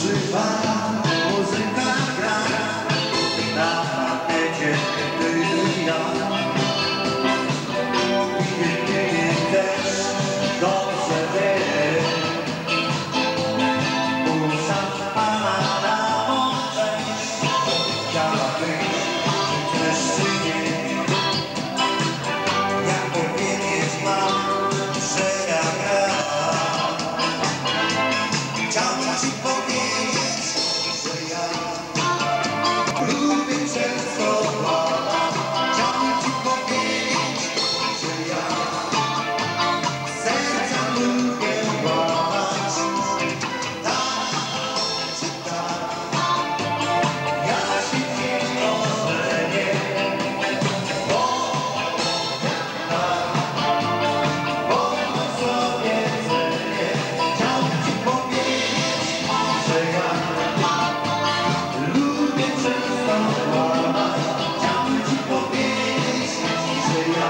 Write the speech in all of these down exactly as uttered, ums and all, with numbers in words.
Żywa muzyka gra na parkiecie, ty i ja. I ty też dobrze wiesz, musza pana na morze. Chciałabyś też czy nie? Ja powiedzieć mam, że ja gram. Chciałbym ci powiedzieć, że ja lubię często łamać. Chciałbym ci powiedzieć, że ja serca lubię łamać. Tak czy tak, ja się nie ożenię, bo jak tak, wolno sobie cenię. Chciałbym ci powiedzieć, że ja lubię często łamać. Chciałbym ci powiedzieć, że ja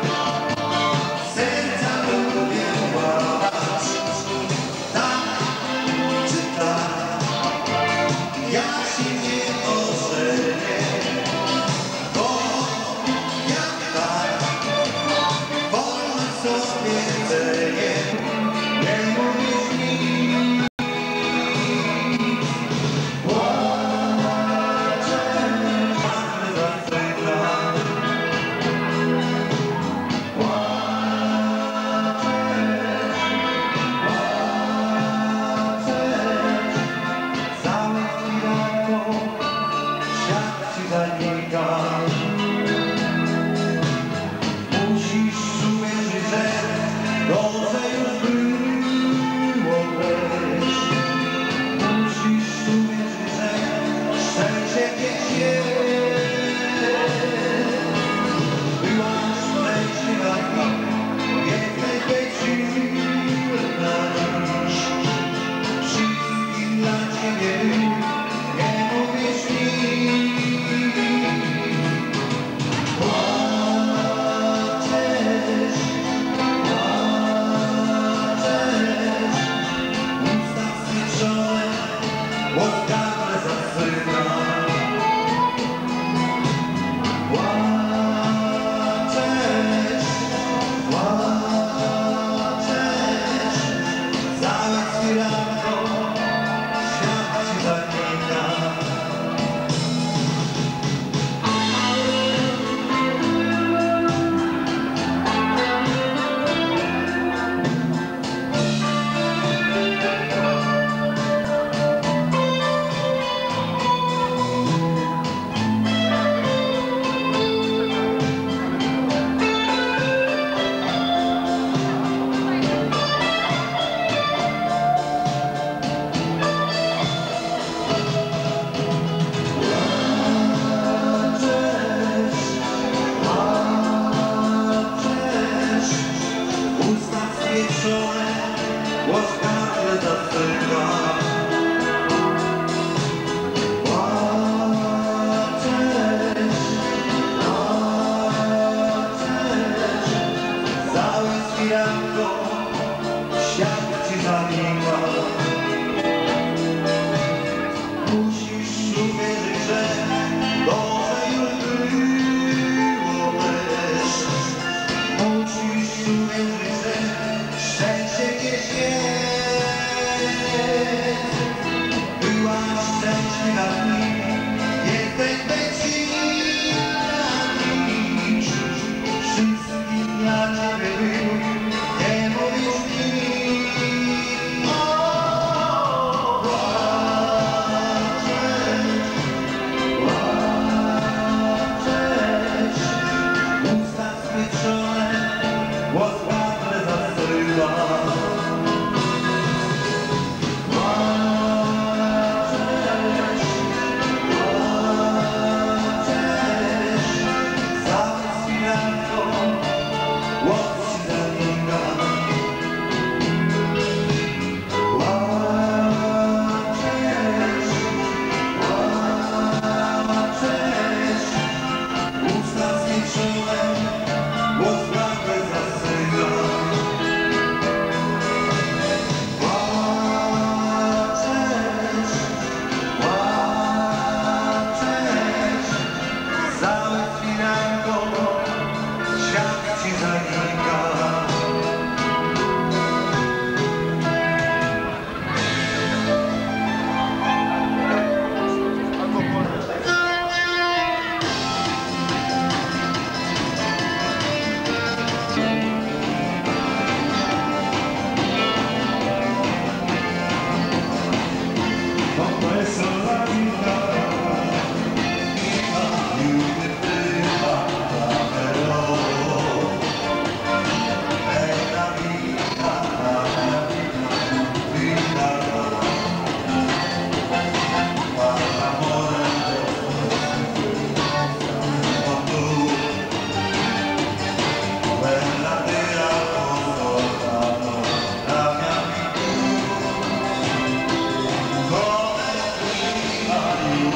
serca lubię łamać. Tak czy tak, ja się nie ożenię, bo jak tak, wolno sobie cenię. Nie mówisz mi, płaczę, marny zasyka. Całe chwilako, świat ci zanika. Musisz uwierzyć, że dobrze już było też. Musisz uwierzyć, że szczęście gdzieś jest. Byłaś szczęśliwa i więcej być silna niż wszystkim dla ciebie. Nie mówisz mi, płaczesz, płaczesz, usta wznieczone, głos gardle zasyna. Płaczesz, płaczesz, całe chwilako, świat ci zanika. Płaczesz, usta wznieczone, głos gardle zasyka. Płaczesz, płaczesz, całe chwilako, świat ci zanika. Musisz uwierzyć, że dobrze już było też. Musisz uwierzyć, że szczęście gdzieś jest. Byłaś szczęśliwa i jesteś bezsilna niż wszystkim dla ciebie był. Nie mówisz mi, o, płaczesz, płaczesz, usta wznieczone, głos gardle zasyła. Płaczesz, płaczesz, Questo la vita, più che prima, però è la vita, la mia vita, ma l'amore quando quella te ha confortato la mia vita, come prima io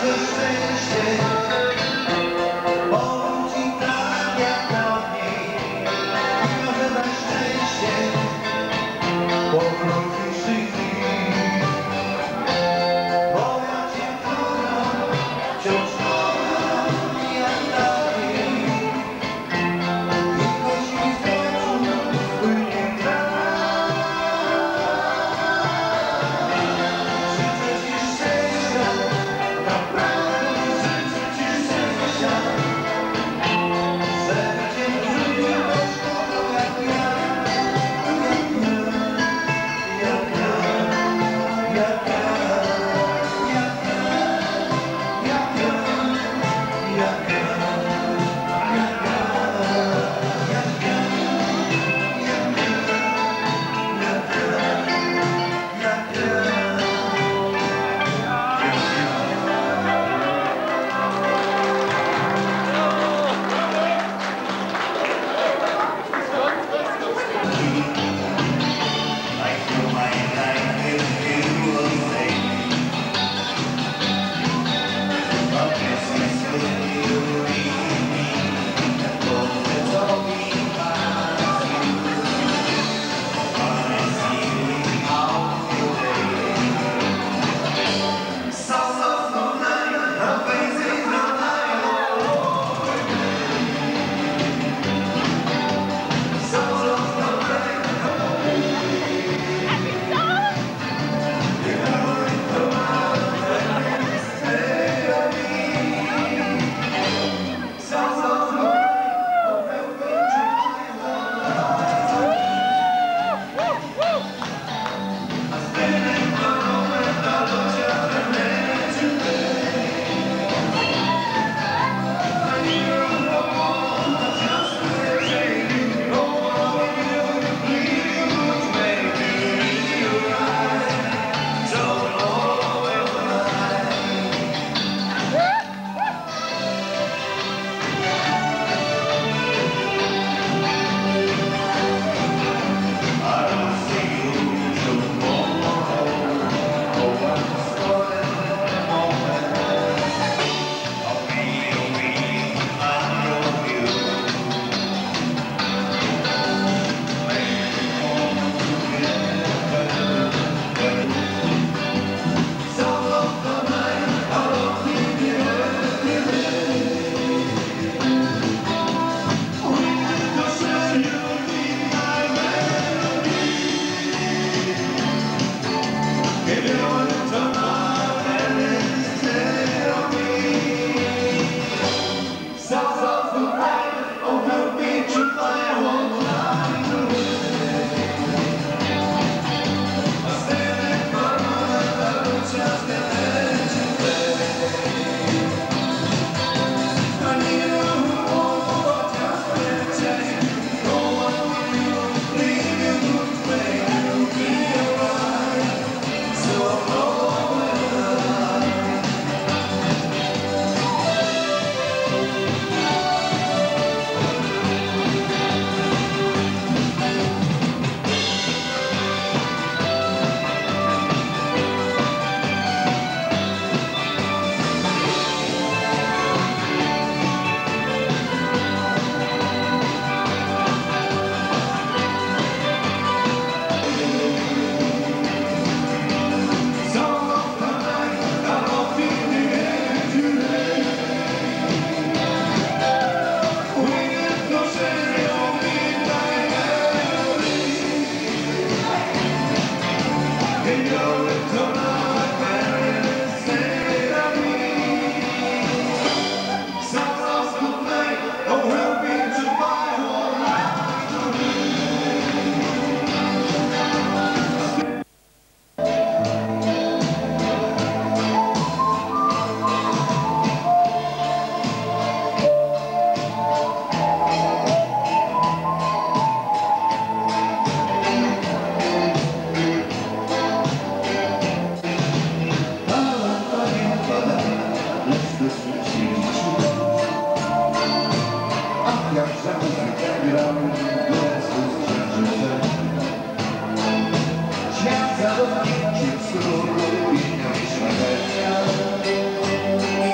Świat za dotknięciem skóry, piękna i śmiertelnia.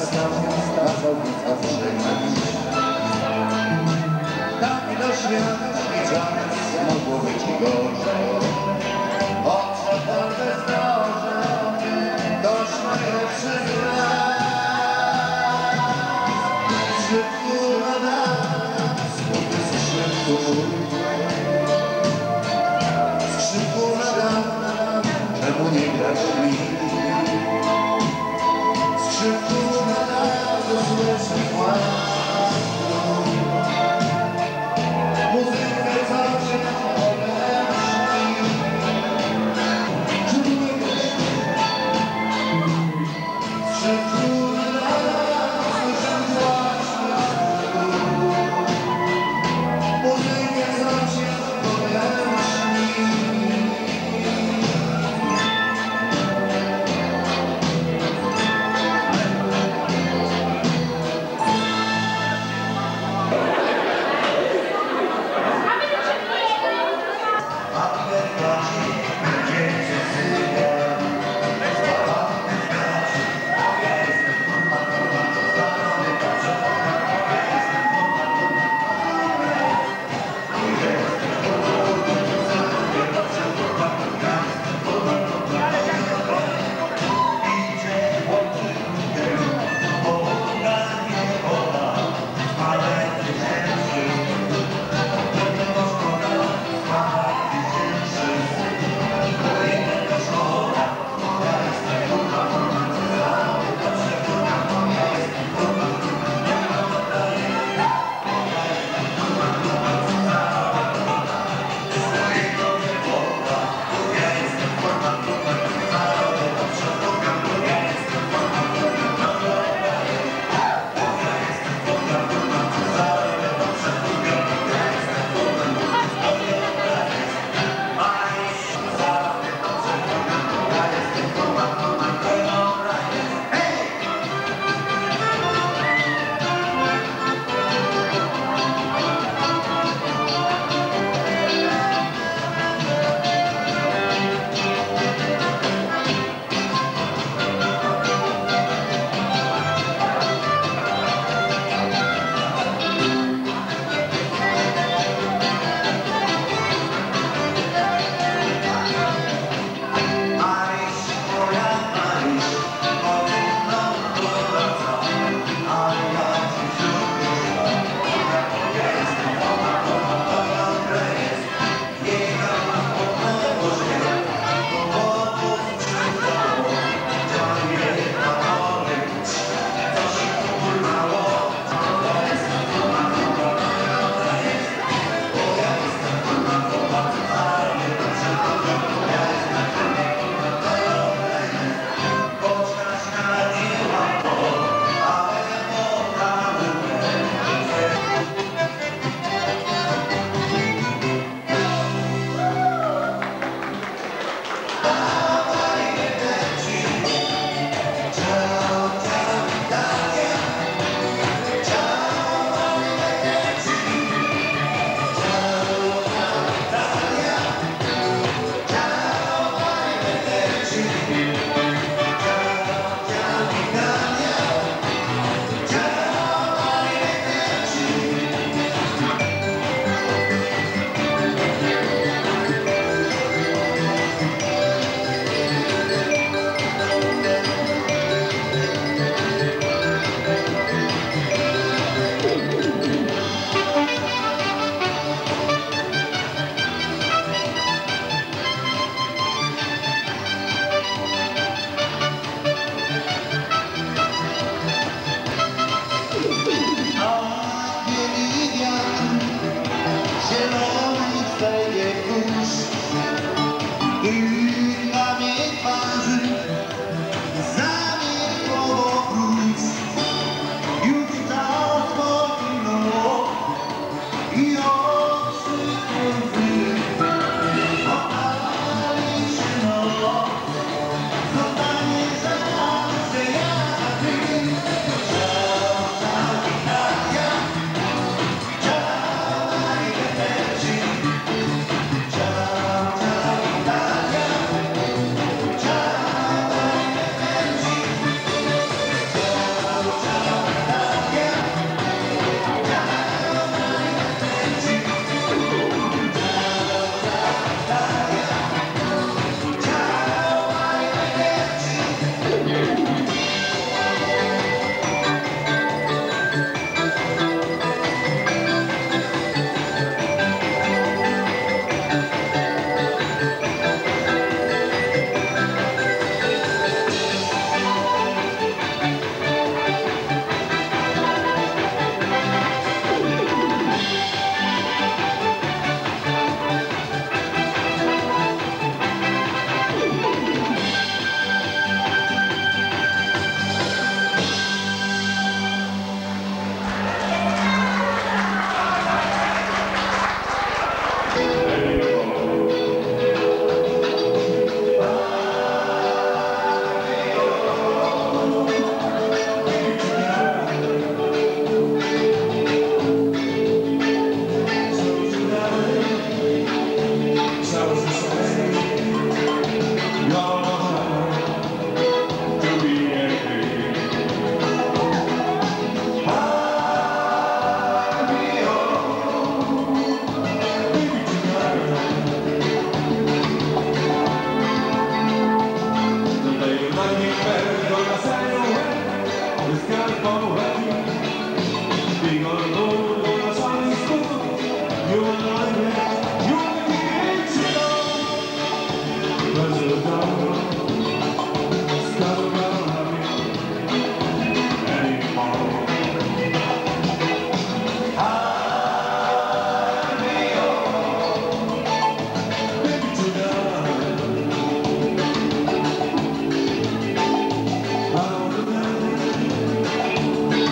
stał na chodnicach żegnać. Taki to świat i czas mogło być i gorzej. Odszedł tam bezdroże, dość najlepszych lat. Szybko nadal, smutny skrzydku. Skrzydku nadal, czemu nie grasz mi? Skrzydku nadal, do złości płat. Muzykę zawsze odeszli. It's got a ball right. Big on the road, on a shining spot. You and I, you and me, ain't you know? Pleasure down, stop around happy anymore. Baby, tonight, I don't know.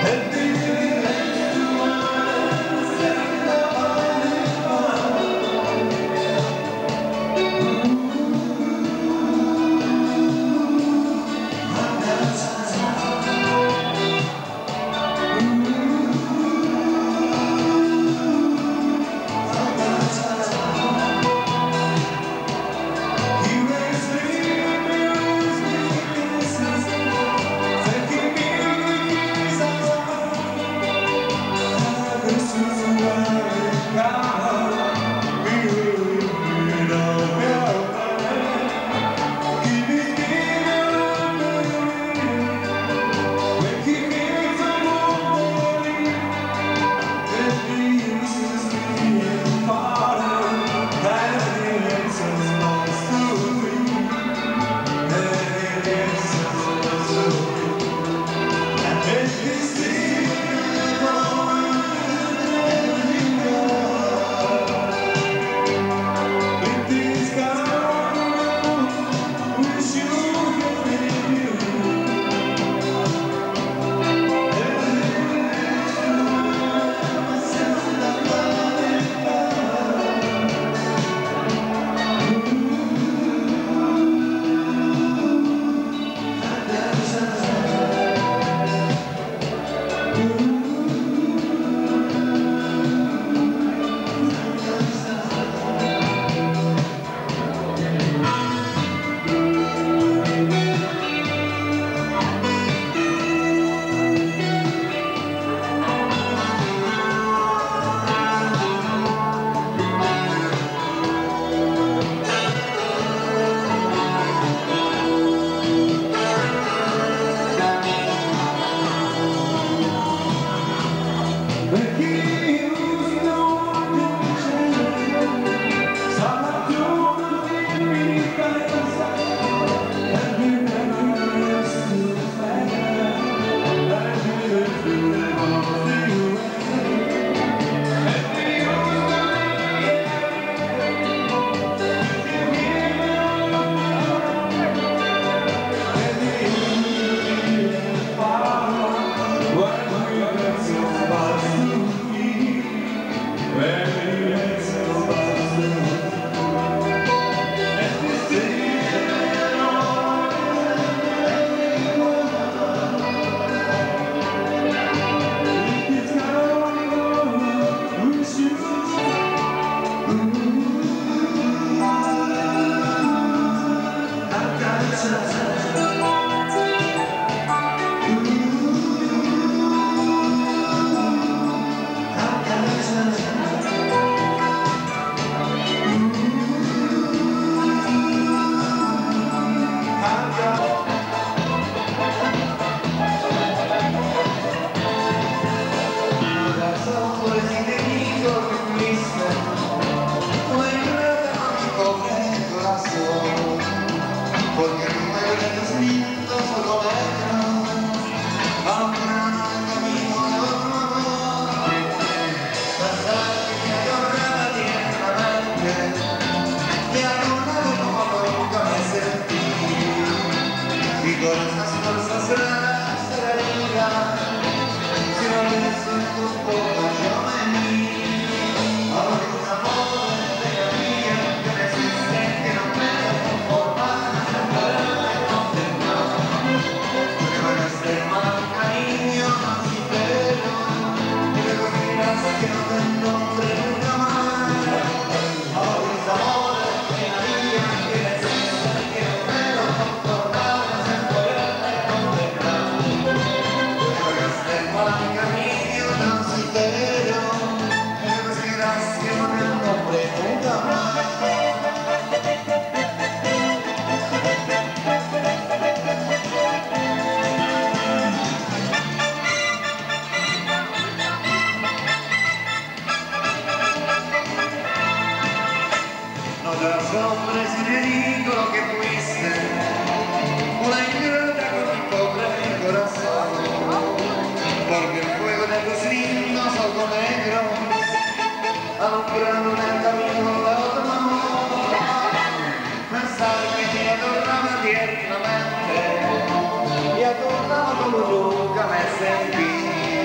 tiernamente y a tu lado nunca me sentí.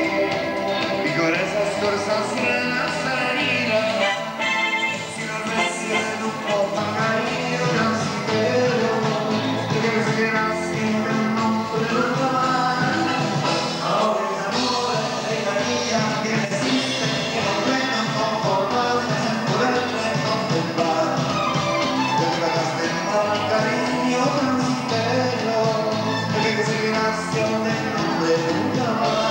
fuerza suena salida, si no me siento un poco caído, brasilero, que se nace en el nombre del mar. Ahora el amor de la niña que resiste, que no vengan conformarse en poderme contemplar. Te trataste mal, cariño brasilero, de que se nace en el nombre del mar.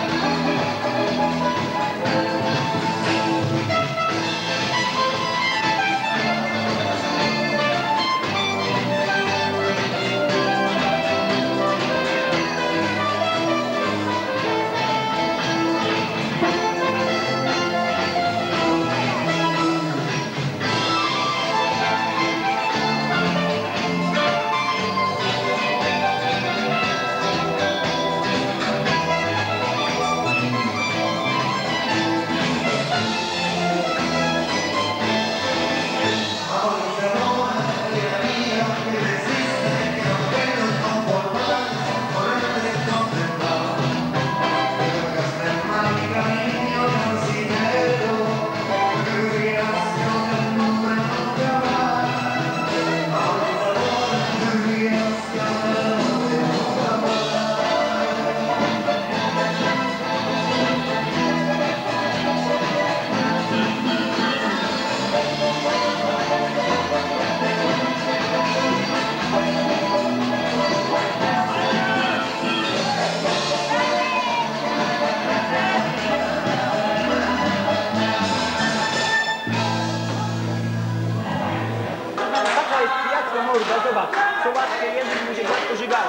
Zobacz, co łatwiej język mu się gładko żygało.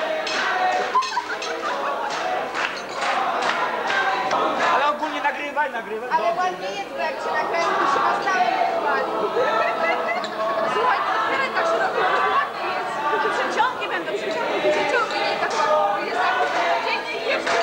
Ale ogólnie nagrywaj, nagrywaj. Ale ładnie jest, bo jak się nakręci, to się na stałe wali. Słuchaj, to otwieraj tak szeroko, to ładnie jest. To przeciągi będą, przeciągi, przeciągi. Nie tak ładnie, jest tak dzięki jeszcze.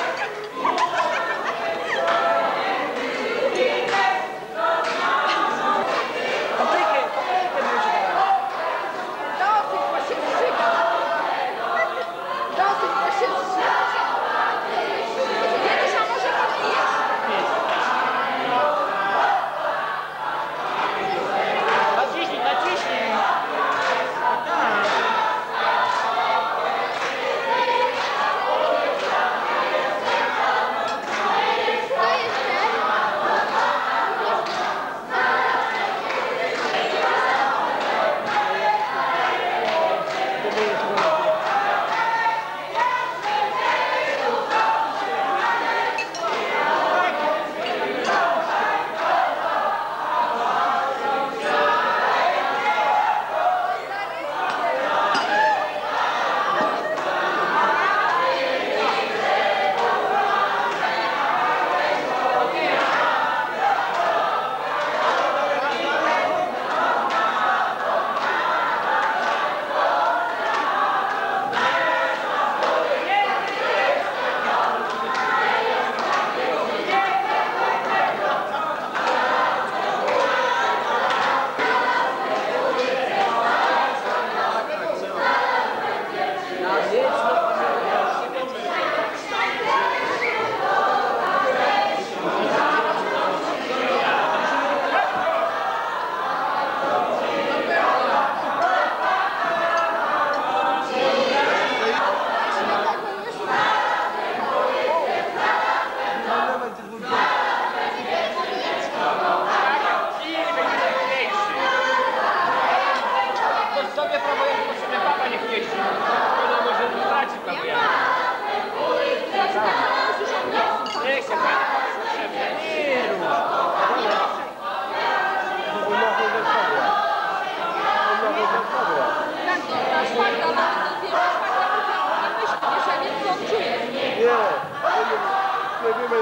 Paprykę, paprykę musi dać. Dosyć, bo się zżyga. Dosyć, bo się zżyga. Kiedyś, a może popijesz? Naciśnij, naciśnij. Tak. Co jeszcze? Sobie prawo jazdy, bo sobie papa niech jeździ. To może traci prawo jazdy. Nie chcę pani potrzebne. Nie rób. Tak, to ta szwagra, ale to pierwsza szwagra wyciągła myśl, że nie co on czuje. Nie, nie wiemy,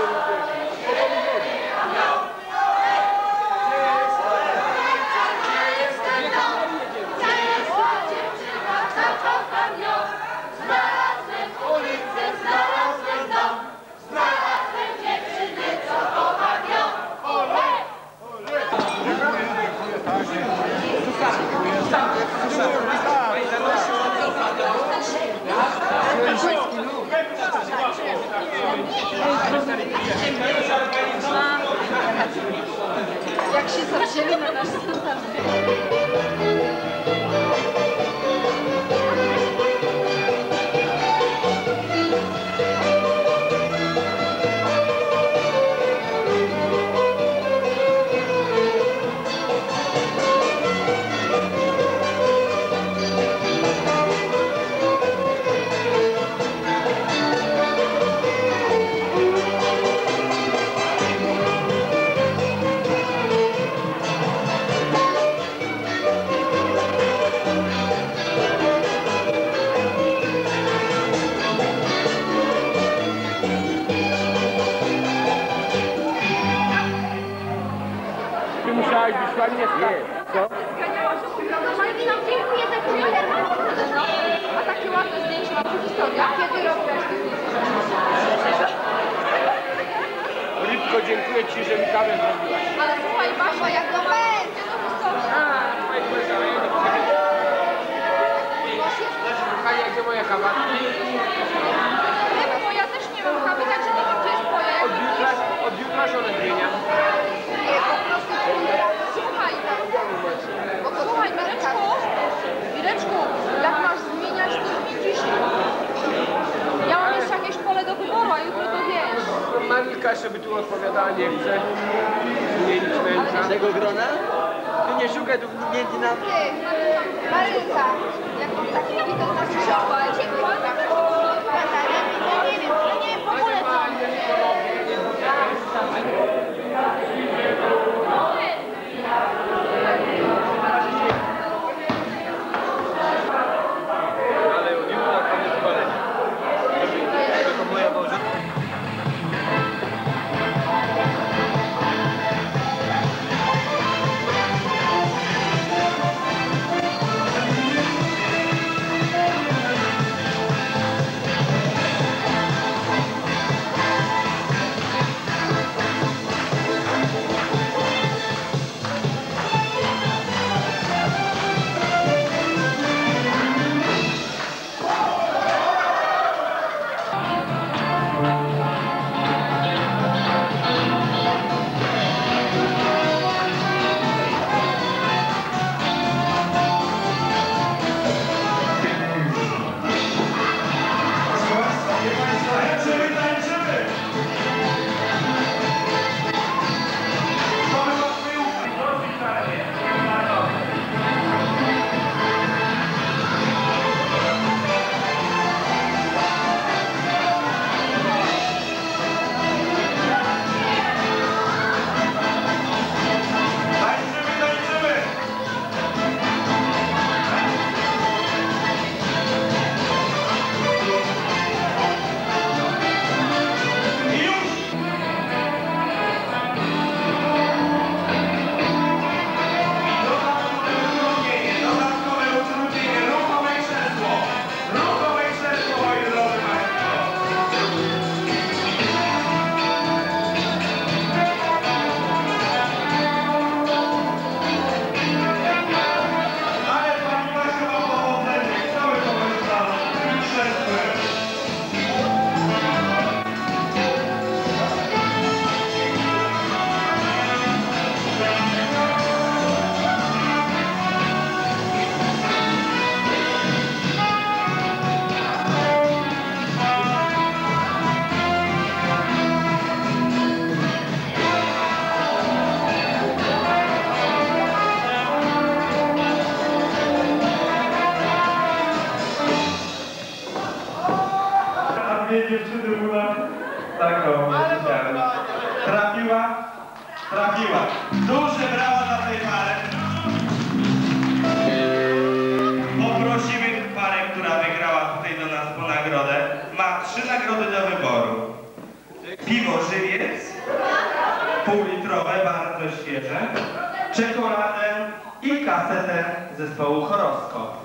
Dziękuję. Jak się zawzięli na nasz standard. Ty musiałaś być ładnie stać. Co? Normalnie nam dziękuję za przyjaciel. A takie ładne zdjęcie mam w historii. A kiedy robiłaś te zdjęcia? Rybko, dziękuję Ci, że mi kawę zrobiłaś. Ale słuchaj, Basia, jak to będzie, to historia. A, słuchaj, koleżanka, ja nie powiem. Kochanie, gdzie moja kawa? Nie wiem, bo ja też nie mam kawy, także nie wiem, gdzie jest twoja. Od jutra, od jutra żonę zmienia. Nie, po prostu słuchaj, bo to słuchaj, Mireczku, Mireczku, jak masz zmieniać, to zmień dzisiaj. Ja mam jeszcze jakieś pole do wyboru, a jutro to wiesz. Marilka sobie tu odpowiadała, nie chce zmienić męża. Tego grona? Tu nie szukaj, tu między nam. Ty, Marylka, jak mam taki widok na krzyżowa, dziękuję. Ja nie wiem, ja nie wiem w ogóle co on Ale od jutra koniec szkolenia. Tylko moja małżonka. Dwie dziewczyny była taką, nie widziałem. Trafiła? Trafiła. Duże brawa dla tej pary. Poprosimy parę, która wygrała tutaj do nas po nagrodę. Ma trzy nagrody do wyboru. Piwo Żywiec, półlitrowe, bardzo świeże, czekoladę i kasetę zespołu Horoskop.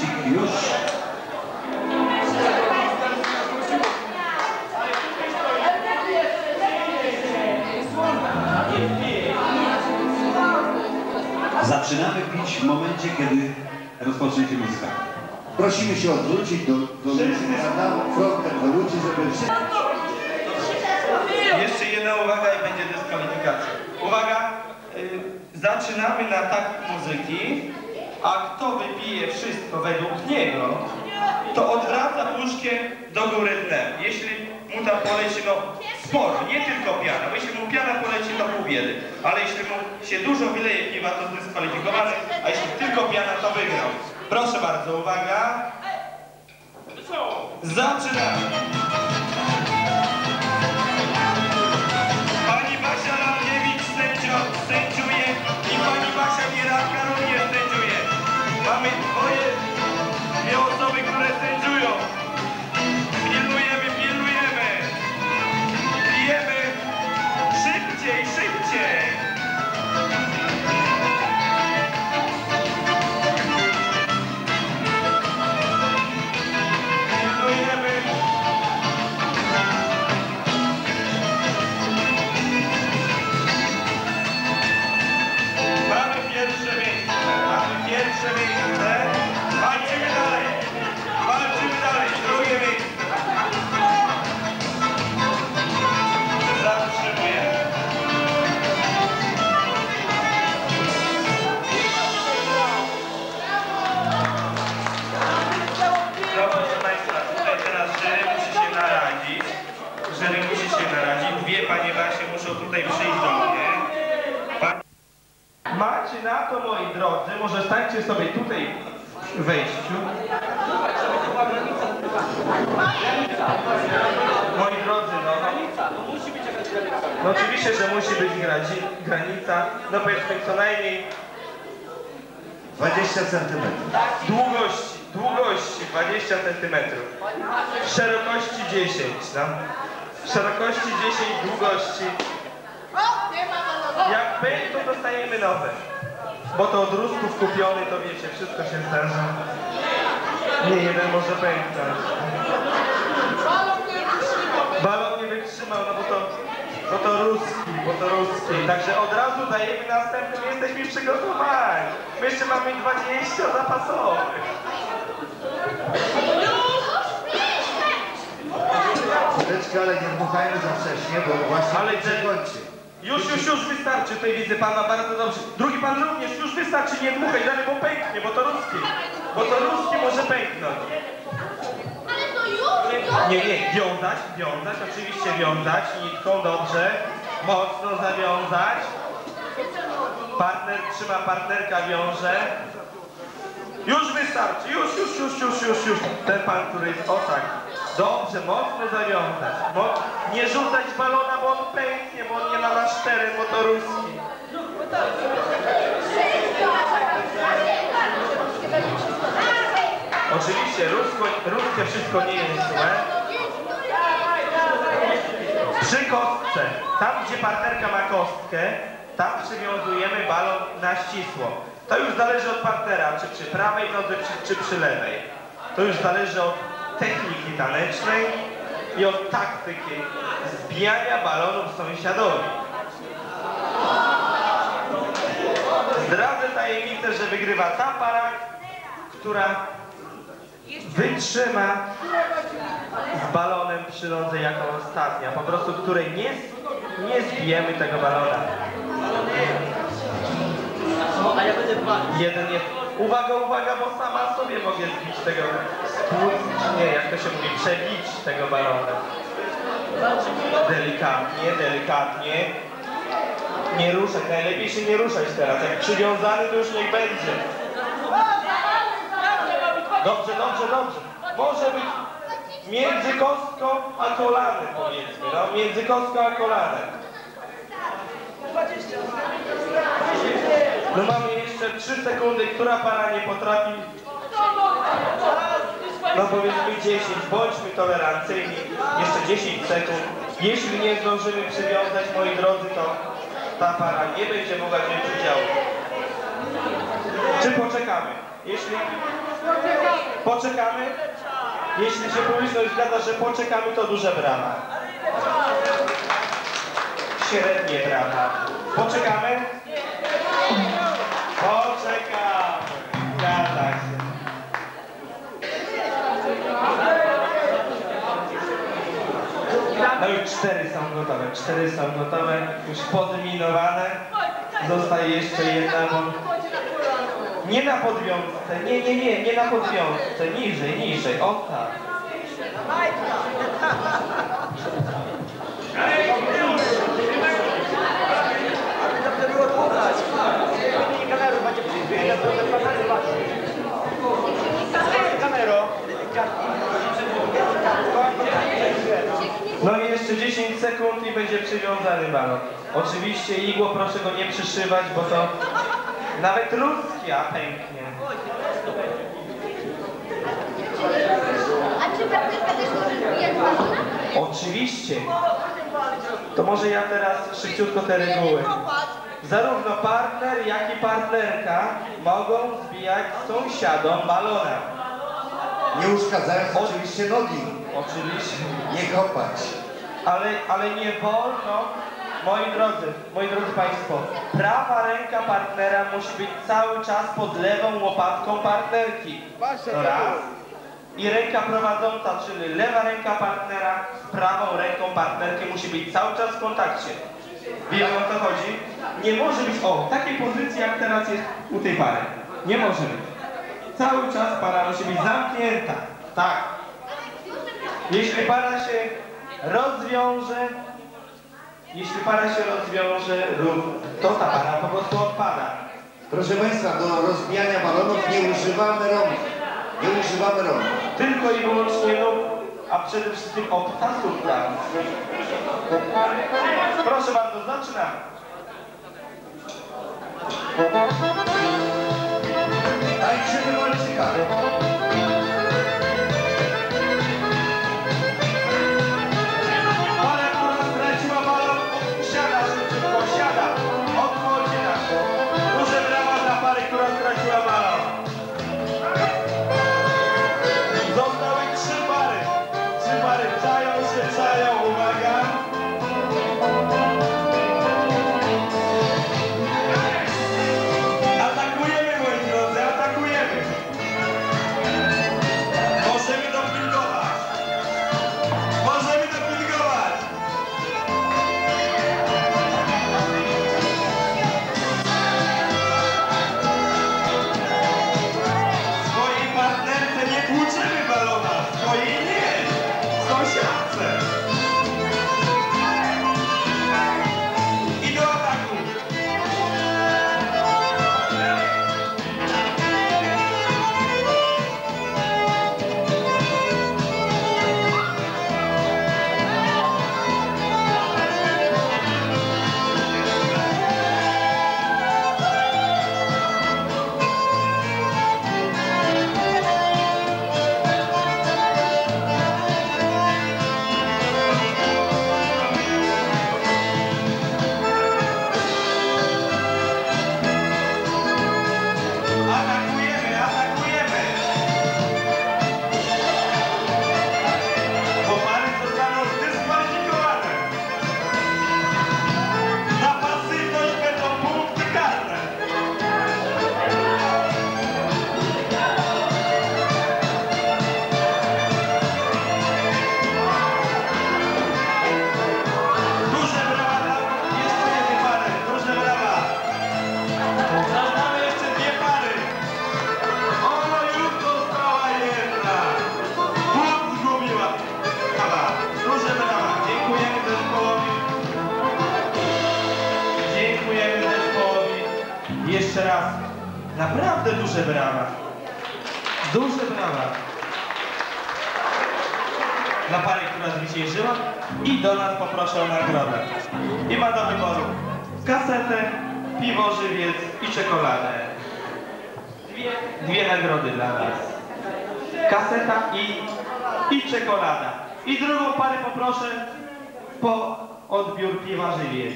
momencik już. Zaczynamy pić w momencie, kiedy rozpocznie się muzyka. Prosimy się odwrócić do, do ludzi, frontem do ludzi, żeby wszyscy... Jeszcze jedna uwaga i będzie dyskwalifikacja. Uwaga, y, zaczynamy na takt muzyki, a kto wypije wszystko według niego, to odwraca puszkę do góry dnem. Jeśli mu tam poleci, no sporo, nie tylko piana, bo jeśli mu piana poleci, to pół biedy. Ale jeśli mu się dużo wyleje piwa, to zdyskwalifikowany, a jeśli tylko piana, to wygrał. Proszę bardzo, uwaga. Zaczynamy. Pani Basia Laniewicz sędzio, sędziuje i pani Basia Mieranka również sędziuje. Mamy dwoje, dwie osoby, które sędziują. Pilnujemy, pilnujemy. Pijemy szybciej, szybciej. Pilnujemy. Mamy pierwsze miejsce, mamy pierwsze miejsce. Walczymy dalej, walczymy dalej, drugie miejsce. Zatrzymujemy. No proszę Państwa, tutaj teraz jury musi się naradzić. Jury musi się naradzić. Dwie panie Basie muszą tutaj przyjść do mnie. Pani... Macie na to, moi drodzy, może stańcie sobie tutaj w wejściu. Moi drodzy, no, no oczywiście, że musi być granica, no powiedzmy co najmniej dwadzieścia centymetrów. długości, długości dwadzieścia centymetrów, szerokości dziesięć, no. Szerokości dziesięć, długości. Jak pęk, to dostajemy nowe. Bo to od rusków kupiony, to wiecie, wszystko się zdarza. Nie jeden może pęknąć. Balon nie wytrzymał, no bo to, bo to ruski, bo to ruski. Także od razu dajemy następnym, jesteśmy przygotowani. My jeszcze mamy dwadzieścia zapasowych. Chwileczkę, ale nie dmuchajmy za wcześnie, bo właśnie Ale się kończy. Już, już, już wystarczy, tutaj widzę pana bardzo dobrze. Drugi pan również, już wystarczy, nie dmuchaj dalej, bo pęknie, bo to ruski. Bo to ruski może pęknąć. Ale to już! Nie, nie, wiązać, wiązać, oczywiście wiązać, nitką dobrze, mocno zawiązać. Partner trzyma, partnerka wiąże. Już wystarczy, już, już, już, już, już, już. Ten pan, który jest, o tak. Dobrze, mocno zawiązać. Mo nie rzucać balona, bo on pęknie, bo on nie ma na cztery, bo to ruski. Oczywiście, rusko, ruskie wszystko nie jest złe. Przy kostce, tam gdzie partnerka ma kostkę, tam przywiązujemy balon na ścisło. To już zależy od partnera, czy przy prawej nodze, czy, czy przy lewej. To już zależy od techniki tanecznej i od taktyki zbijania balonów sąsiadowi. Zdradzę tajemnicę, że wygrywa ta para, która wytrzyma z balonem przy nodze jako ostatnia, po prostu której nie, nie zbijemy tego balona. Jeden jest. Uwaga, uwaga, bo sama sobie mogę zbić tego, nie, jak to się mówi, przebić tego balona. Delikatnie, delikatnie. Nie ruszać, najlepiej się nie ruszać teraz. Jak przywiązany, to już niech będzie. Dobrze, dobrze, dobrze. Może być między kostką a kolanem, powiedzmy, no, między kostką a kolanem. No mamy jeszcze trzy sekundy, która para nie potrafi. No powiedzmy dziesięć, bądźmy tolerancyjni. Jeszcze dziesięć sekund. Jeśli nie zdążymy przywiązać, moi drodzy, to ta para nie będzie mogła wziąć udziału. Czy poczekamy? Jeśli... Poczekamy? Jeśli się publiczność zgadza, że poczekamy, to duże brawa. Średnie brawa. Poczekamy? Poczekamy. Zgadza się. No już cztery są gotowe, cztery są gotowe, już podminowane. Zostaje jeszcze jedna, bo... Nie na podwiązce, nie, nie, nie, nie na podwiązce, niżej, niżej, o tak. Dobrze było dmuchać. Kamero. No i jeszcze dziesięć sekund i będzie przywiązany balon. Oczywiście igło proszę go nie przyszywać, bo to nawet ruskia pęknie. A czy partnerka też może zbijać balona? Oczywiście. To może ja teraz szybciutko te reguły. Zarówno partner, jak i partnerka mogą zbijać sąsiadom balona. Nie uszkadzając oczywiście nogi. Oczywiście. Nie kopać. Ale, ale nie wolno, moi drodzy, moi drodzy Państwo, prawa ręka partnera musi być cały czas pod lewą łopatką partnerki. To raz. I ręka prowadząca, czyli lewa ręka partnera z prawą ręką partnerki musi być cały czas w kontakcie. Wiemy, o co chodzi? Nie może być, o, takiej pozycji jak teraz jest u tej pary. Nie może być. Cały czas para musi być zamknięta. Tak. Jeśli para się rozwiąże, jeśli para się rozwiąże, to ta para po prostu odpada. Proszę Państwa, do rozbijania balonów nie używamy rąk. Nie używamy rąk. Tylko i wyłącznie nóg, a przede wszystkim obcasów prawych. Proszę bardzo, zaczynamy. Tańczymy walczyka. Para, która straciła balon, siada szybciutko, siada. Odchodzi na to. Duże brawa dla pary, która straciła balon. Zostały trzy pary. Trzy pary czają się, czają, uwaga. Atakujemy, moi drodzy, atakujemy. Możemy dopingować. Możemy dopingować. Swojej partnerce nie tłuczymy balona, swojej nie. Sąsiadce. I do ataku. Atakujemy, atakujemy! Bo pary zostaną zdyskwalifikowane. Za pasywność będą punkty karne. Duże brawa dla jeszcze jednej pary. Duże brawa. Zostały jeszcze dwie pary. Ona już została jedna. Punkt zgubiła. Brawa. Duże brawa. Dziękujemy zespołowi. Dziękujemy zespołowi. Jeszcze raz. Naprawdę duże brawa. Duże brawa. Dla pary, która zwyciężyła. I do nas poproszę o nagrodę. I ma do wyboru kasetę, piwo, żywiec i czekoladę. Dwie, dwie nagrody dla nas. Kaseta i, i czekolada. I drugą parę poproszę po odbiór piwa, żywiec.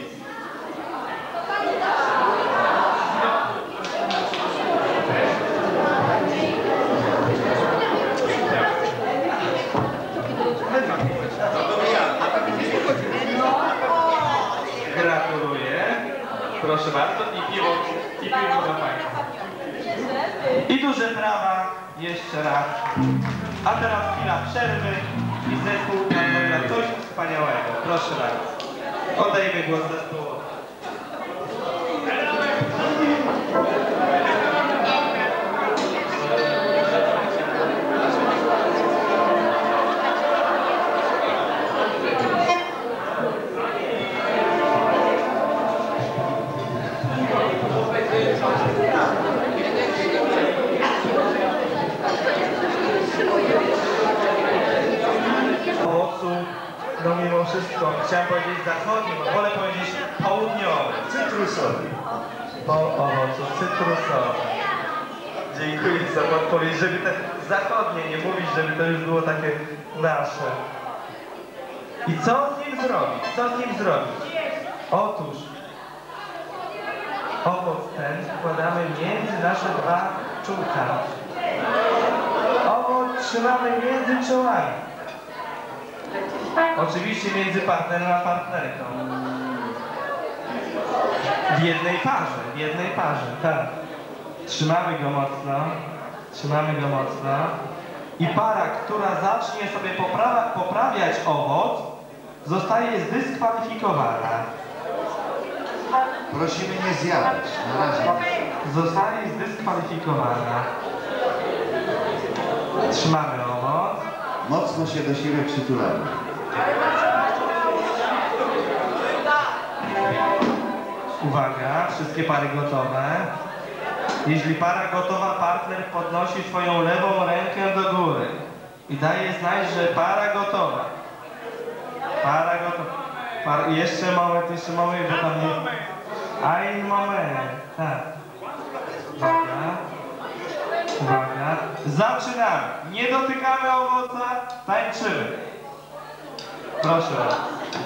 I duże brawa jeszcze raz. A teraz chwila przerwy i zespół nam zagra coś wspaniałego. Proszę bardzo. Oddajmy głos zespołu. Owocu, no mimo wszystko, chciałem powiedzieć zachodnim, a wolę powiedzieć południowym. Cytrusowy. Po owocu cytrusowym. Dziękuję za podpowiedź, żeby te zachodnie nie mówić, żeby to już było takie nasze. I co z nim zrobić? Co z nim zrobić? Otóż owoc ten wkładamy między nasze dwa czółka. Owoc trzymamy między czołami. Oczywiście między partnerem a partnerką. W jednej parze, w jednej parze, tak. Trzymamy go mocno, trzymamy go mocno. I para, która zacznie sobie popra poprawiać owoc, zostaje zdyskwalifikowana. Prosimy nie zjadać. Na razie. Zostaje zdyskwalifikowana. Trzymamy owoc. Mocno się do siebie przytulamy. Uwaga, wszystkie pary gotowe. Jeśli para gotowa, partner podnosi swoją lewą rękę do góry i daje znać, że para gotowa. Para gotowa. Par... Jeszcze moment, jeszcze moment, bo tam nie... Ein moment. Tak. Uwaga. Uwaga. Zaczynamy. Nie dotykamy owoca, tańczymy. Proszę bardzo.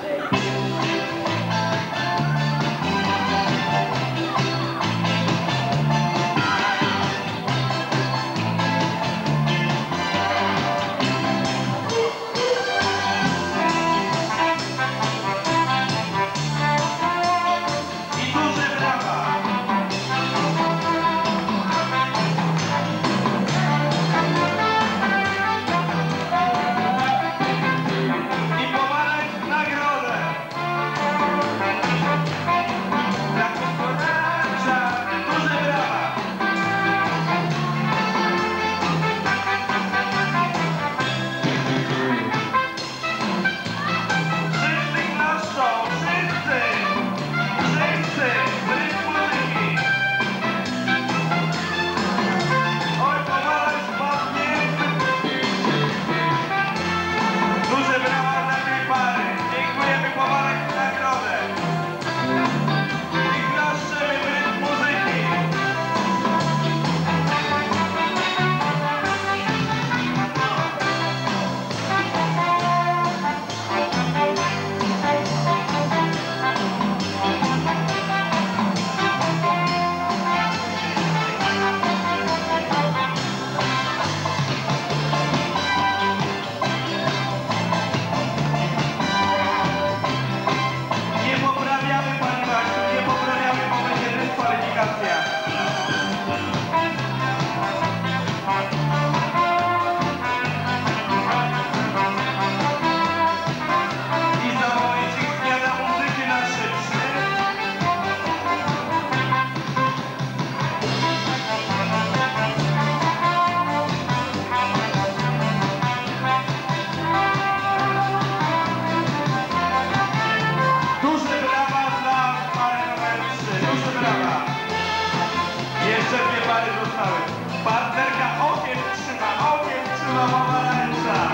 Partnerka okiem trzyma, okiem trzyma pomarańcza.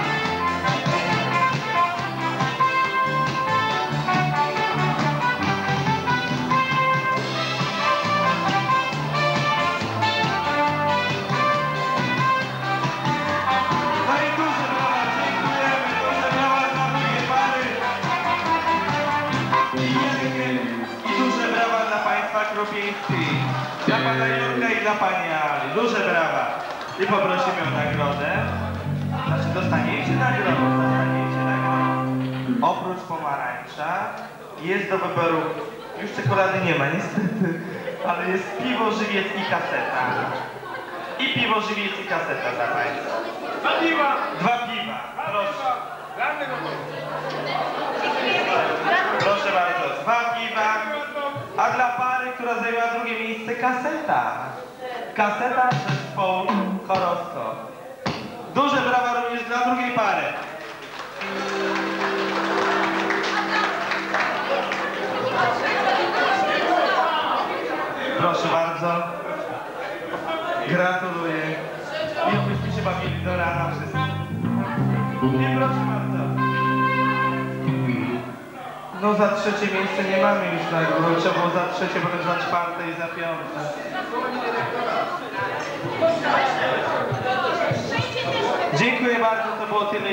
No i duże brawa, dziękujemy, duże brawa dla drugiej pary. I wielkie i duże brawa dla państwa Krupieńskich. Dla pana Jurka i dla pani Ali. Duże brawa. I poprosimy o nagrodę. Znaczy dostaniecie nagrodę, dostaniecie nagrodę. Oprócz pomarańcza jest do wyboru, już czekolady nie ma niestety, ale jest piwo, żywiec i kaseta. I piwo żywiec i kaseta dla Państwa. Dwa piwa! Dwa piwa, proszę. Dla mnie gotowe. Proszę bardzo, dwa piwa. A dla pary, która zajęła drugie miejsce, kaseta. Kaseta zespołu Chorosko. Duże brawa również dla drugiej pary. Proszę bardzo. Gratuluję. I obyśmy się bawili do rana wszyscy. Nie, proszę bardzo. No za trzecie miejsce nie mamy już nagrody. Trzeba było za trzecie, potem za czwarte i za piąte. Dziękuję bardzo, to było tyle.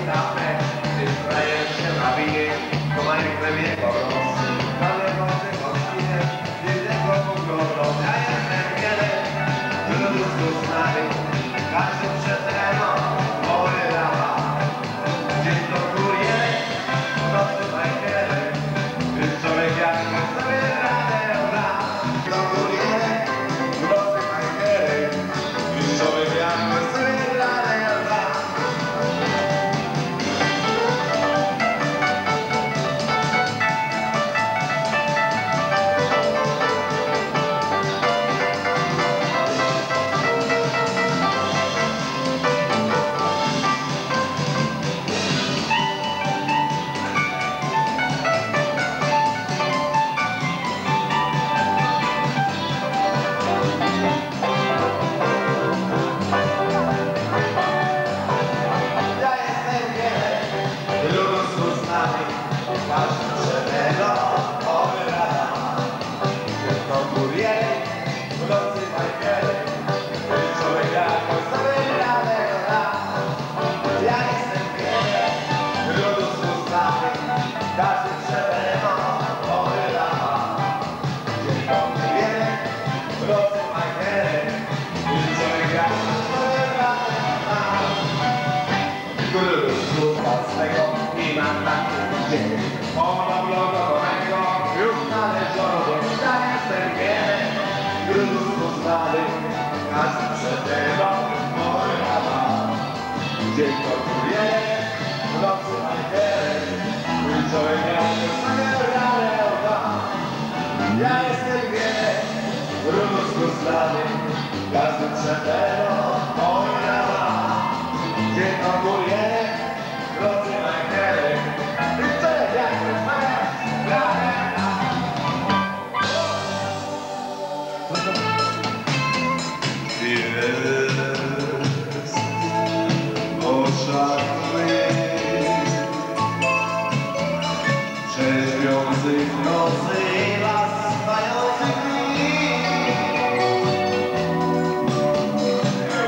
tapę, ty frajesz się nawije, to najchlebie porosy, ale wody gościnie, jednego pogodą, ja jestem wiele, ludzku znany, każdy przed rano, moje rama, gdzieś to kurje, nocy majkery, człowiek jak sobie radę da, to kurje, nocy majkery, człowiek jak sobie radę da. Ja jestem wiele, ludzku znany, każdy przenego obrada. Tylko kurje, w nocy majkery, człowiek jakoś sobie radę da. Ja jestem wiele, ludzku znany, każdy przenego obrada. Tylko kurje, w nocy majkery, człowiek jakoś sobie radę da. Guru swego i mam taki dzień. Ona blokowanego już należono. Ja jestem wiele, guru znany, każdy przebywa moje rama. Dzień to kurje, w nocy majkery, człowiek jak sobie radę da. Ja jestem wiele, guru znany, każdy przebywa moje rama. Dzień to kurje, w nocy majkery, człowiek jak sobie radę da. Jest w oczach mych prześpiących nocy i was spających dni.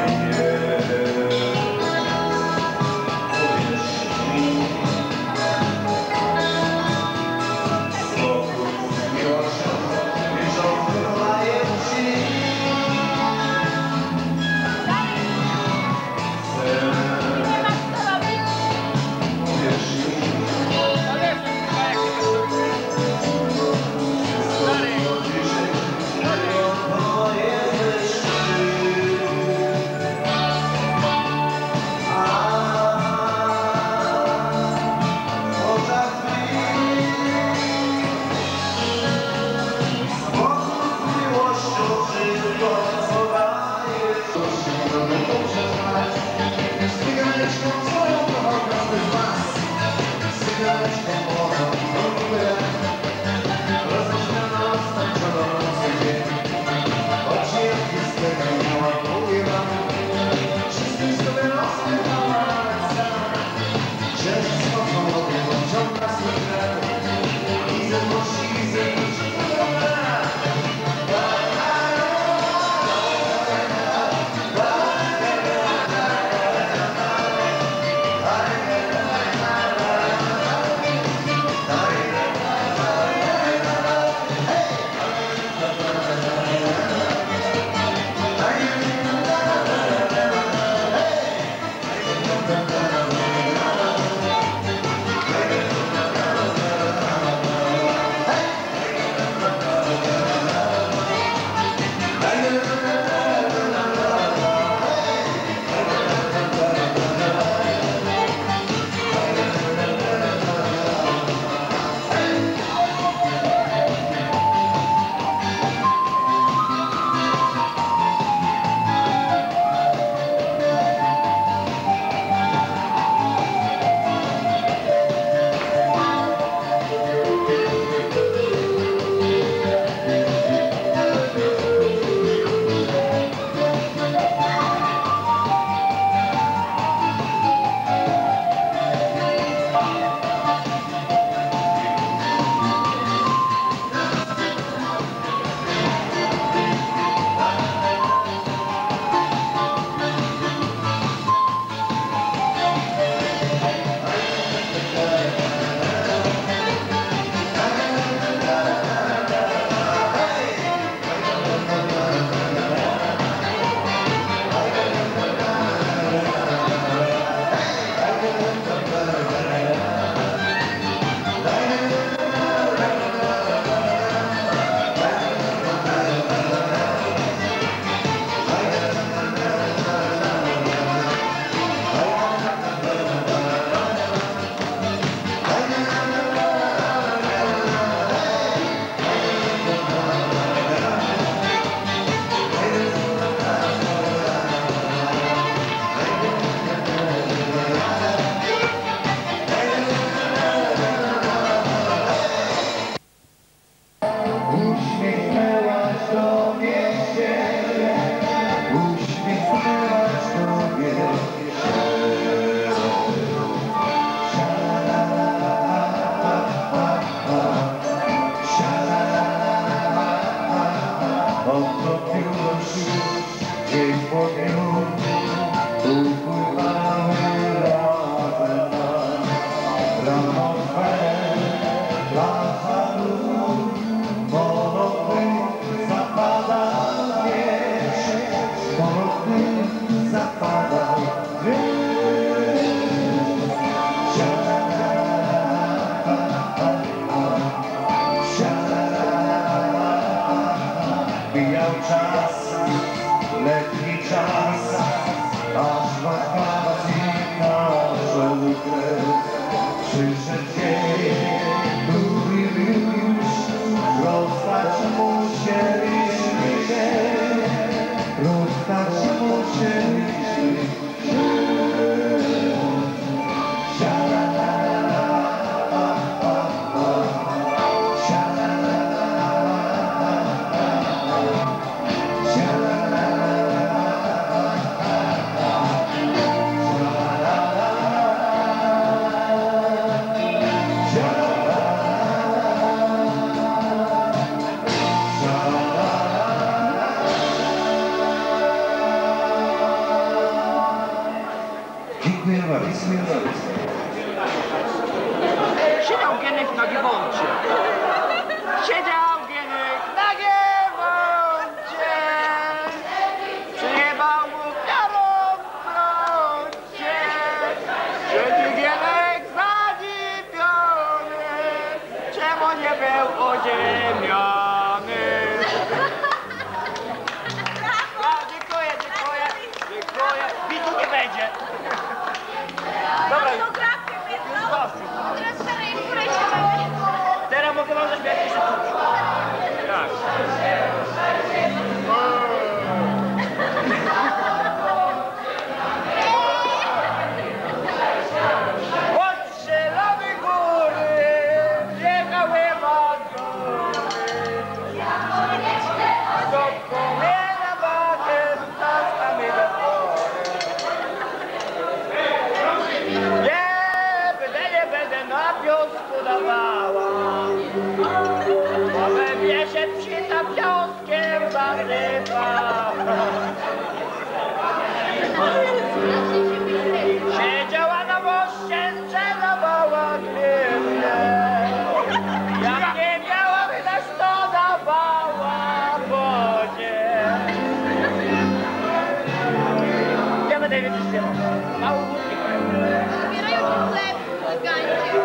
Dziękuję bardzo. Siedział Gienek na giewoncie. Siedział Gienek na giewoncie. Przyjebał mu piarą w prącie. Siedzi Gienek zadziwiony, czemu nie był oziemiony. Ja, dziękuję, dziękuję, dziękuję. Bitu nie będzie. Dobra, Teraz starej, której się bawi. teraz mogę wam zaśpiewać jeszcze coś. Tak. Postrzelamy góry, wjechały Mazury. Do kolena bakiem, stamy do pory. Nie, będę, nie będę na piosku dawała. Bo we mnie się psita pioskiem zasypała. Siedziała na moście, sprzedawała gwiazdę. Jak nie miała wydać, to dawała wodzie. Ja będę wiedzieć, że mało wódki. Zabierają ci chleb, gancie.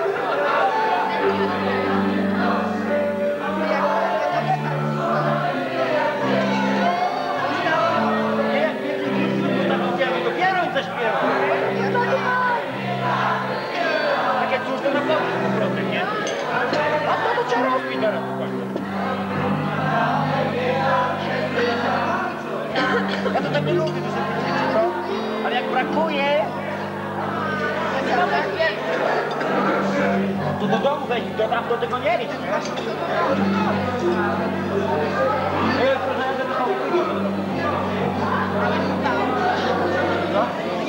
Dopiero i zaśpiewa. Takie cóż to na powrót problem, nie? A to to trzeba rozbić teraz. Ja to tak nie lubię, to sobie ćwiczę, co? Ale jak brakuje, to do domu weź, do tam do tego nie licz, nie? Ja proszę, ja żeby no?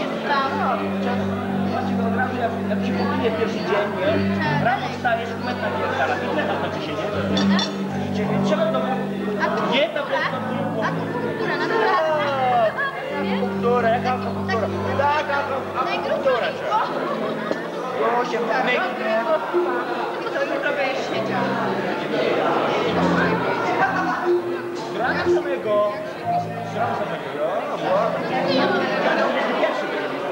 Macie wyobraź, jak, jak ci popije pierwszy dzień, nie? Rano wstajesz, metna pierdala, i metal znaczy się, nie? Idzie, więc trzeba w domu. Nie, to jest to Akupunktura, naturalna. akupunktura, jaka akupunktura? Taka akupunktura trzeba. To się myknie. To jutro będziesz siedział. Z rana samego. Z rana samego, no, bo... Ale on jest pierwszy będzie.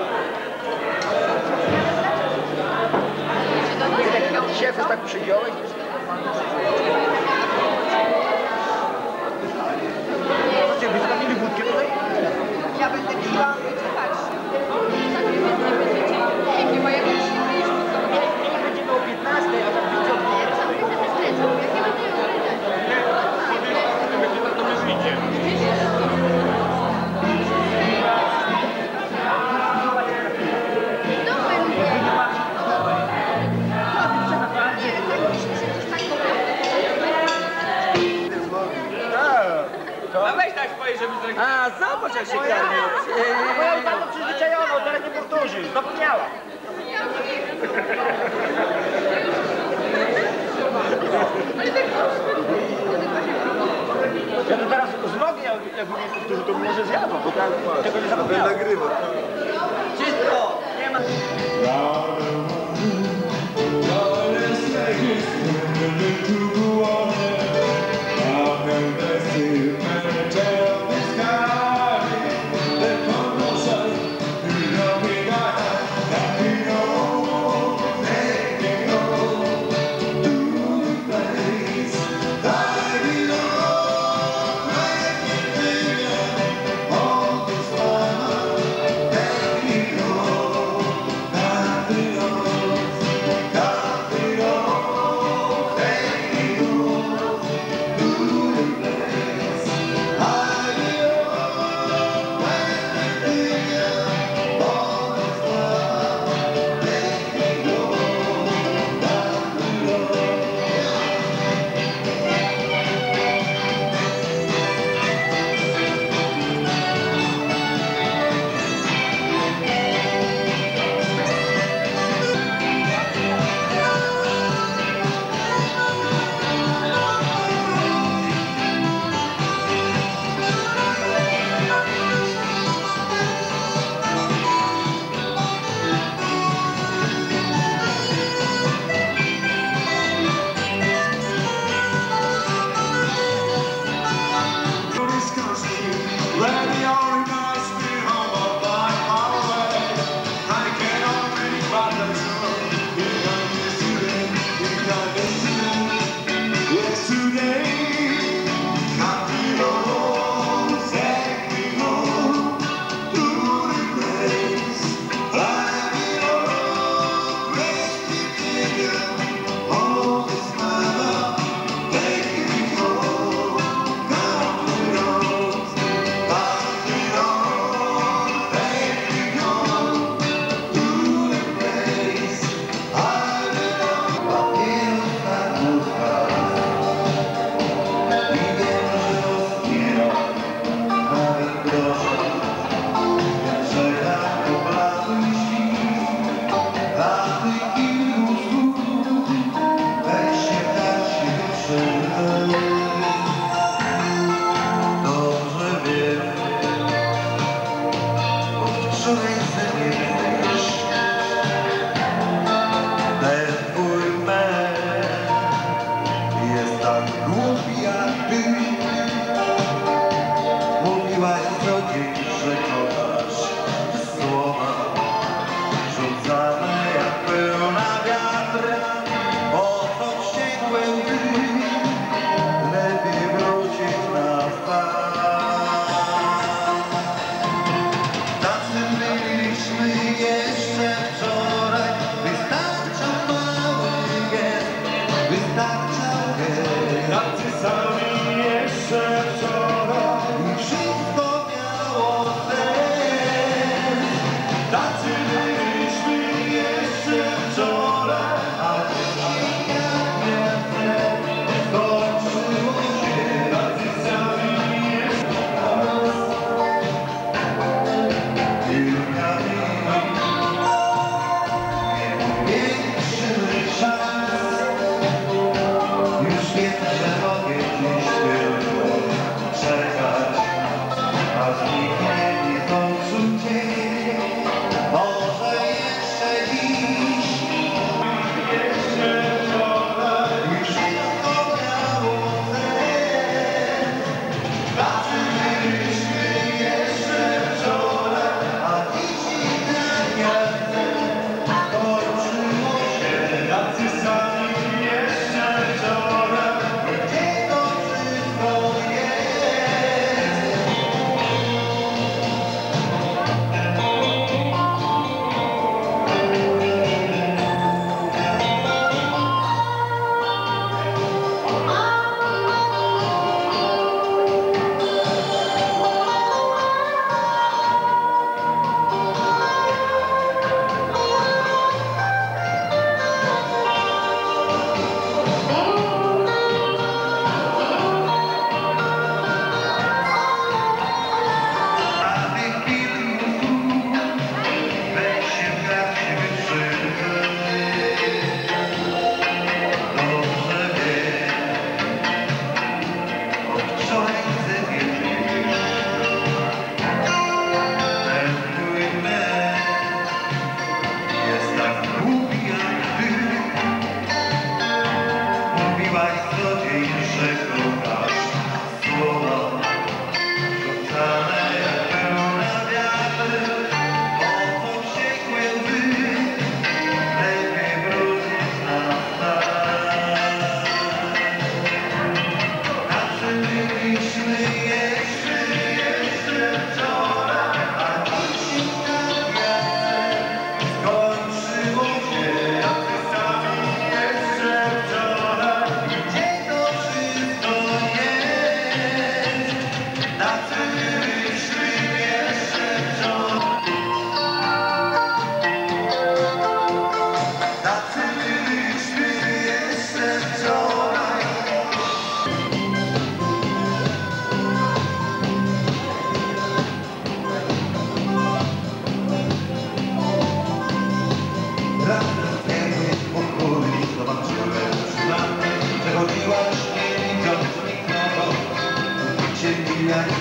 Dzisiaj coś tak przyjąłeś? Co cię wystawili wódkę tutaj? Ja będę piła, patrz. Nie ma jakiejś Nie będziemy o piętnastej, a tam będzie o dwudziestej. To my wyjdzie. A weź tak swoje, żeby zrobić. A, zobacz jak się karmi. Bo ja już dawno przyzwyczajono, teraz nie powtórzysz. Zapomniała. Ja to teraz z nogi, jak jak mnie powtórzy, to może zjadła, bo tak tego nie zapomniałem. Nagrywa. Wszystko! Nie ma... Thank you.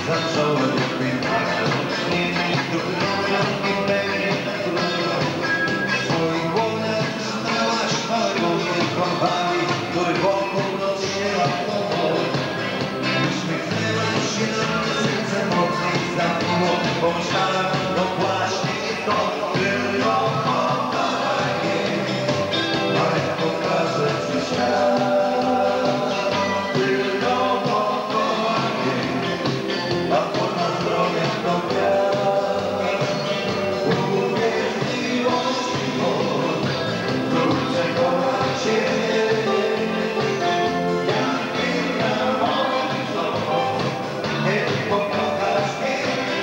zacząłem pytać o mnie, drugiego i pewnie trudno. W swoich dłoniach trzymałaś małego wielkowali, który wokół noc się latał. Uśmiechnęłaś się do mnie, serce mocniej zabiło, pomyślałem, no właśnie to tylko kochanie, a ja pokażę ci świat. Tylko kochanie, a to na zdrowie to wiatr. Uwierz w miłość i moc, wrócę kochać cię. Jak piękna moc, kiedy pokochasz mnie.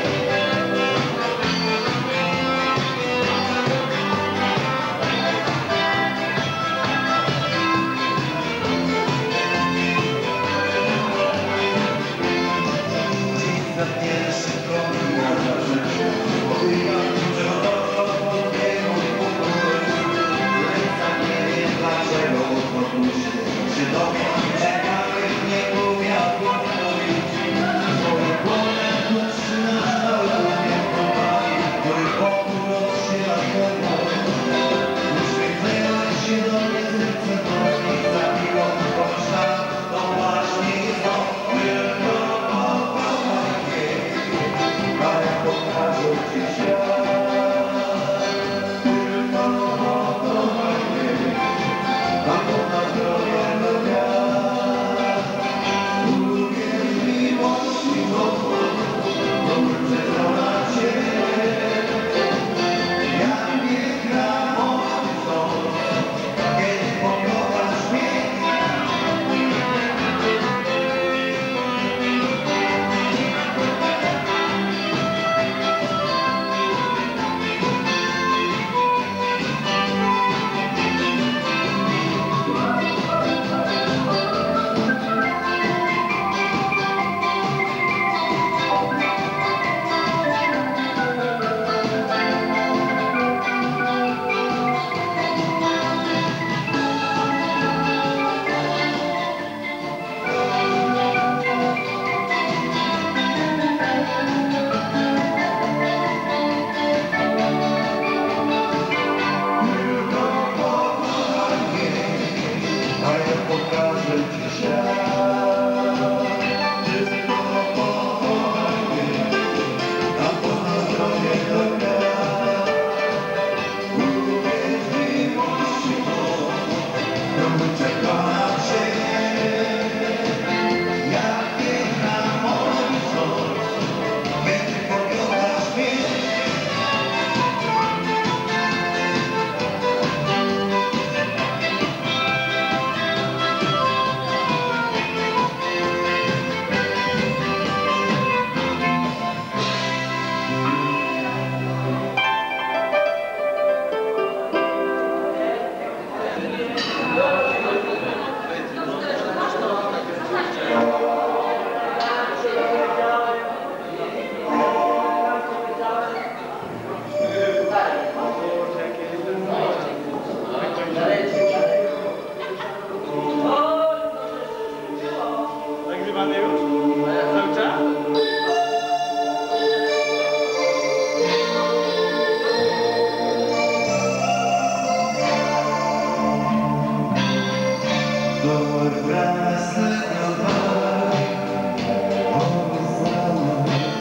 Dzień za pierwszy krok na rzeczy, spotykam, że doszło do niego pokoju. Ręka nie wie dlaczego podnosi, czy dowiem, czekamy, nie umiał mówić. W swoich dłoniach trzymasz małego wielkowali, który wokół rozszyla koło. Uśmiechnęłaś się do mnie, serce mocniej zabiło, pomyślałem, to właśnie jest to tylko kochanie, a ja pokażę ci świat. Tylko kochanie, a to na zdrowie to wiatr. Uwierz w miłość i moc, wrócę kochać cię. Jak piękna moc, kiedy pokochasz mnie. Tylko kochanie, a ja pokażę ci świat. Tylko kochanie, a to na zdrowie to wiatr. Uwierz w miłość i moc, wrócę kochać cię. Jak piękna moc, kiedy pokochasz mnie. Nagrywany już? Cały czas? Do krasnego dnia, obiecałem,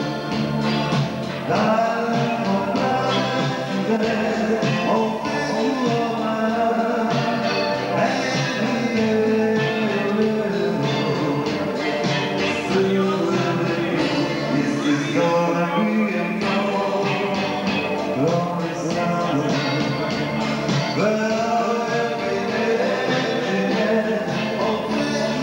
daleko pragnę obcować. Jesteś zgoda i ja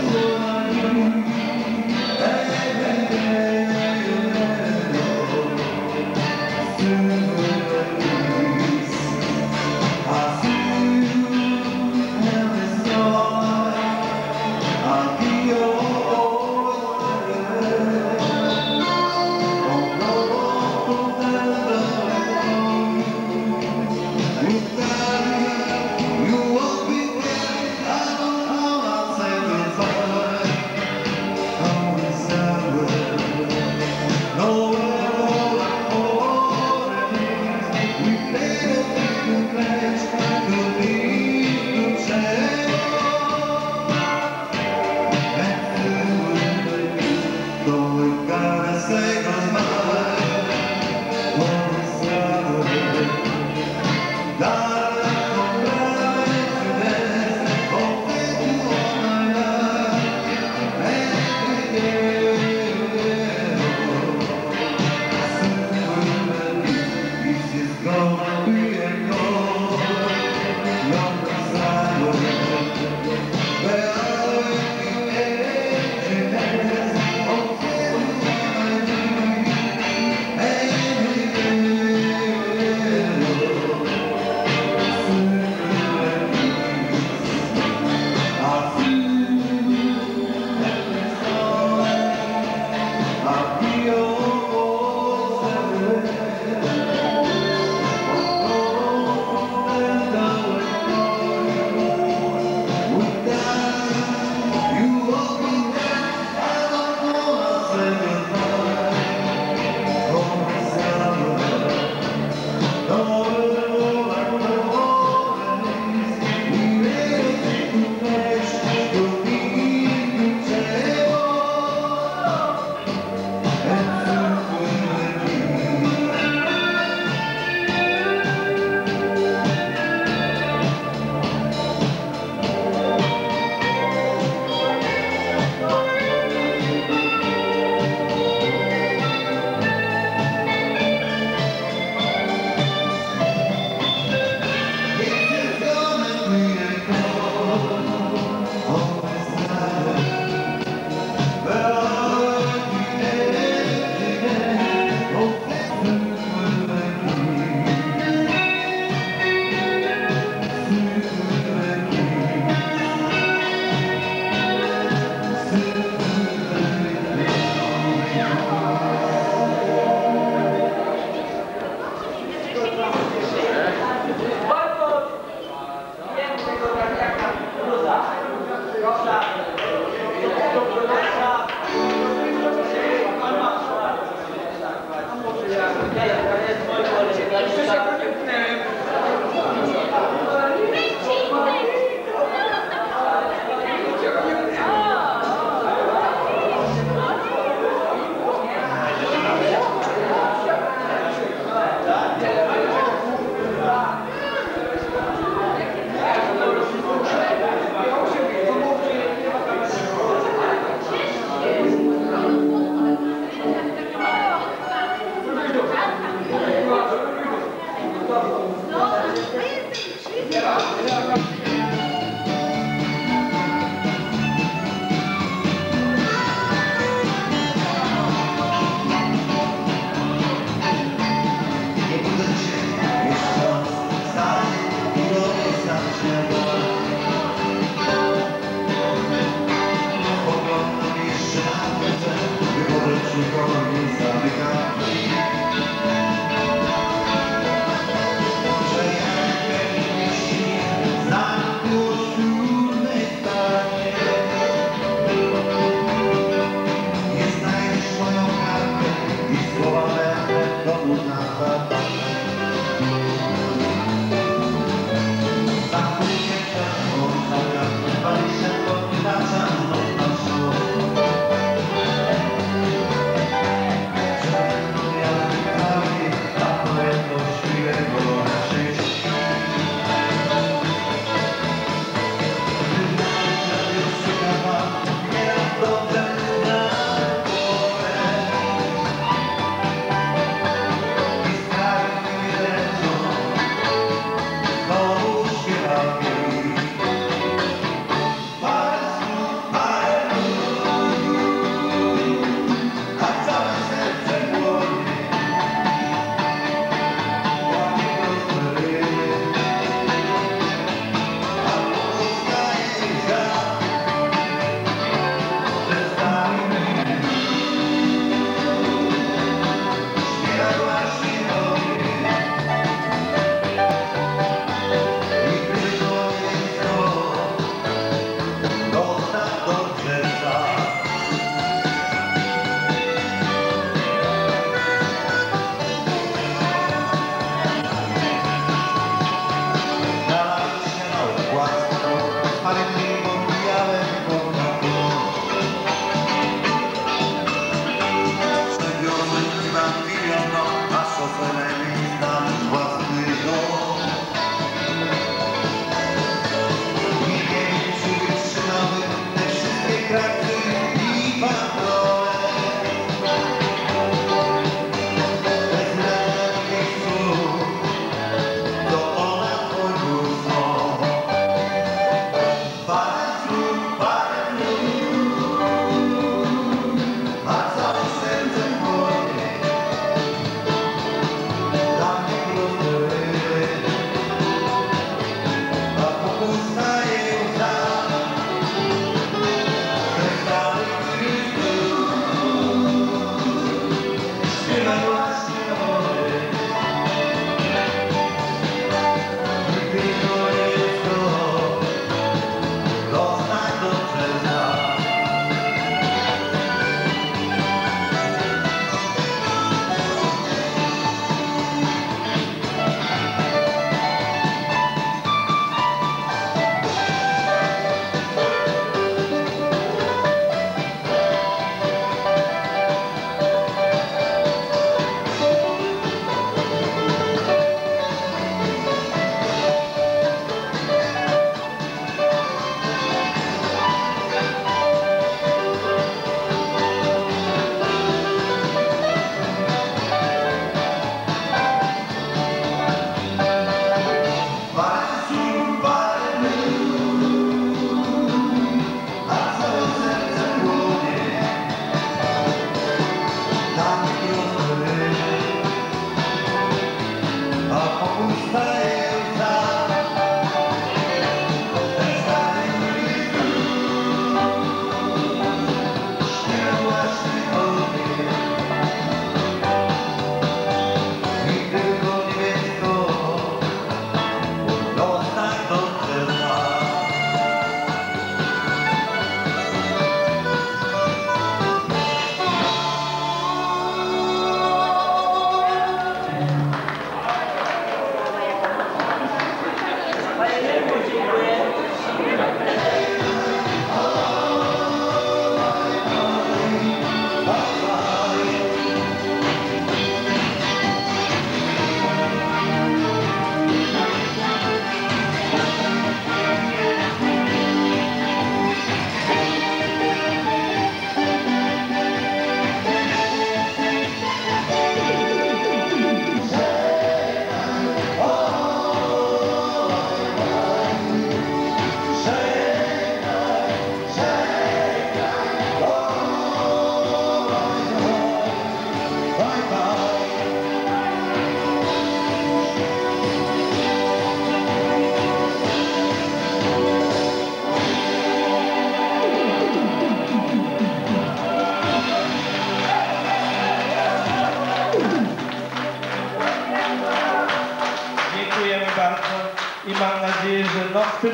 Bye.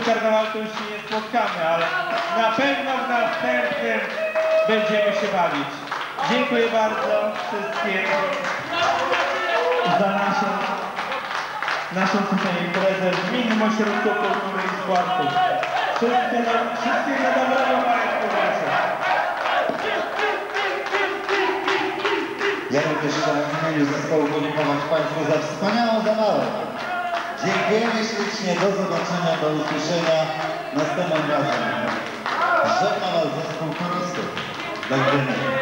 karnawału to już się nie spotkamy, ale na pewno w następnym będziemy się bawić. Dziękuję bardzo wszystkim za naszą, naszą tutaj imprezę w Gminnym Ośrodku Kultury i Sportu. Wszystkiego, wszystkiego dobrego Państwu życzę. Ja również chciałem w imieniu zespołu podziękować Państwu za wspaniałą zabawę. Dziękujemy ślicznie, do zobaczenia, do usłyszenia następnym razem. Żegna Was zespół chorystów. Do widzenia.